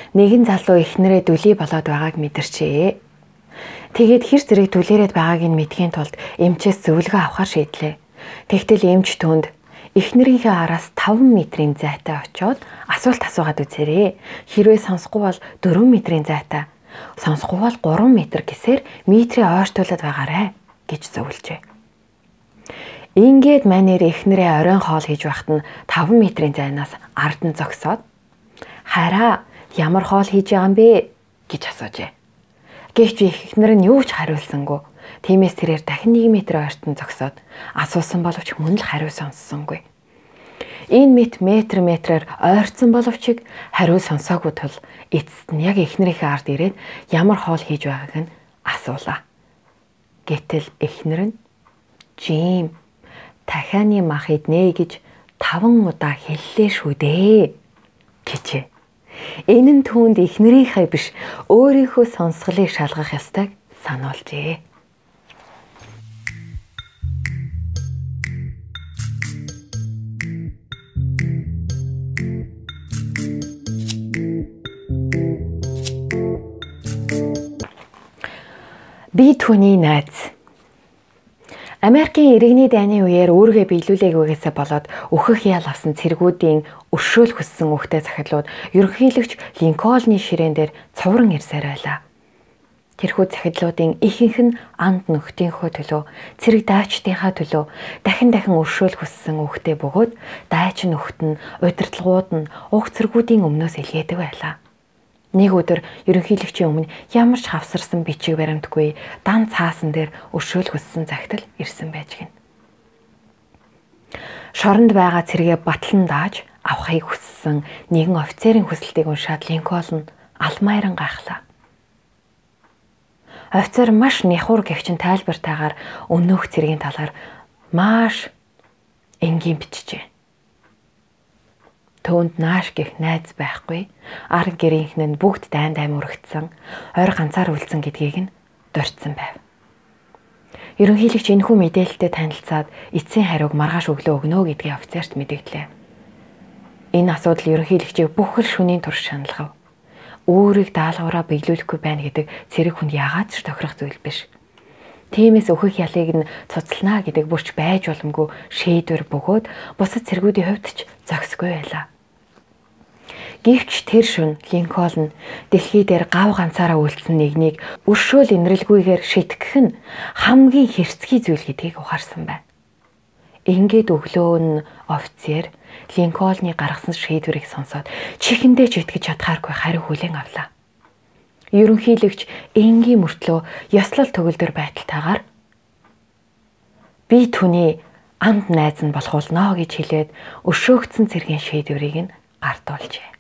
Нэгэн залуу эхнэрээ дүлий болоод байгааг мэдэрчээ. Тэгээд хэр зэрэг түлээрэд байгааг нь мэдхийн тулд эмчээс зөвлөгөө авахар шийдлээ. Тэгтэл эмч түнд эхнэрийнхээ араас 5 метрийн зайтай очиод асуулт асуугаад үзээрэй. Хэрвээ сонсохгүй бол 4 метрийн зайтай, сонсохгүй бол 3 метр гэсээр метрийн ойртуулад байгаарэ гэж зөвлөжээ. Ингээд манер эхнэрээ оройн хоол хийж байхад нь 5 метрийн зайнаас ард нь зогсоод "Хараа, ямар хоол хийж байгаа юм бэ?" гэж асуужээ. Гэвч эхнэр нь юу ч хариулсангүй. Тиймээс тэрээр дахин 1 метр ойртон зогсоод асуусан боловч мөн л хариу сонссонгүй. Энэ метрээр ойрцсон боловч хариу сонсоогүй тул эцэст нь яг эхнэрийнхээ ард ирээд ямар хоол хийж байгааг нь асуулаа. Гэтэл эхнэр нь "Жим, дахианы мах иднэ гэж 5 удаа хэллээ шүү дээ" гэжээ. Энэ нь түүнд эхнэрийнхээ биш өөрийнхөө сонсголыг шалгах ёстойг сануулжээ. Би түүний найз. Америкийн иргэний дайны үеэр өөргөө биелүүлээгүйгээсээ болоод өөхөх ял авсан цэргүүдийн өршөөл хүссэн үхтэй захидлууд ерөнхийлөгч Линкольны ширээн дээр цувран ирсээр байлаа. Тэрхүү захидлуудын ихэнх нь анд нөхдийнхөө төлөө, цэрэг дайчдынхаа төлөө дахин өршөөл хүссэн үхтэй бөгөөд дайч нөхд нь, удирдлагууд нь уг цэргүүдийн өмнөөс илгээдэг байлаа. Нэг өдөр ерөнхийлөгчийн өмнө ямар ч хавсарсан бичиг баримтгүй дан цаасан дээр өршөөл хүссэн захидал ирсэн байж гин. Шоронд байгаа цэрэгээ батлан дааж авахыг хүссэн нэгэн офицерын хүсэлтийг уншаад Линкольн алмайран гайхлаа. Офицер маш нэхур гэгчин тайлбартайгаар өнөөх цэргийн талаар маш энгийн бичжээ. Төвөнд нааш гэх найз байхгүй, арга гэрийнхэн нь бүгд дайн урагдсан, ойр ганцаар үлдсэн гэдгийг нь дурдсан байв. Ерөнхийлөгч энэхүү мэдээлэлтэй танилцаад эцсийн хариуг маргааш өглөө өгнө гэдгийг офицерт мэдэгдлээ. Энэ асуудал ерөнхийлөгчийг бүх л шөнийн турш шаналгав. Өөрийг даалгавраа биелүүлэхгүй байна гэдэг цэрэг хүнд яагаад ч тохирох зүйл биш. Тиймээс өөхөх ялыг нь цуцлана гэдэг бүрч байж боломгүй шийдвэр бөгөөд бусад цэргүүдийн хувьд ч зохисгүй байлаа. Гэвч тэр шөнө Линкольн дэлхий дээр гав ганцаараа үлдсэн нэгнийг өршөөл инрэлгүйгээр шитгэх нь хамгийн хэрцгий зүйл гэдгийг ухаарсан байна. Ингээд өглөө нь офицер Линкольны гаргасан шийдвэрийг сонсоод чихэндээ ч итгэж чадхааргүй хариу хүлээн авлаа. Ерөнхийлөгч энгийн мөртлөө ёслол төгөлдөр байдалтайгаар "Би түүний анд найз нь болох болно" гэж хэлээд өшөөгдсөн цэргийн шийдвэрийг нь гартуулжээ.